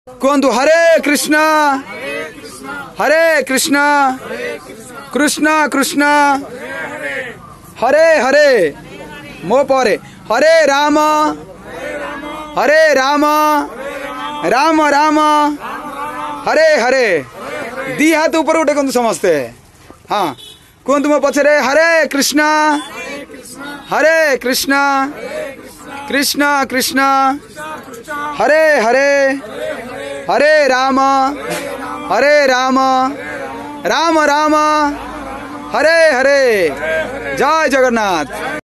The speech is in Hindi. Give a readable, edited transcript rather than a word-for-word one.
कहतु हरे कृष्ण कृष्ण कृष्ण हरे हरे मो परे हरे राम राम राम हरे हरे दी हाथ ऊपर उठे कहतु समस्ते। हाँ कहतु मो पछरे हरे कृष्ण कृष्ण कृष्ण हरे हरे हरे राम राम राम हरे हरे। जय जगन्नाथ।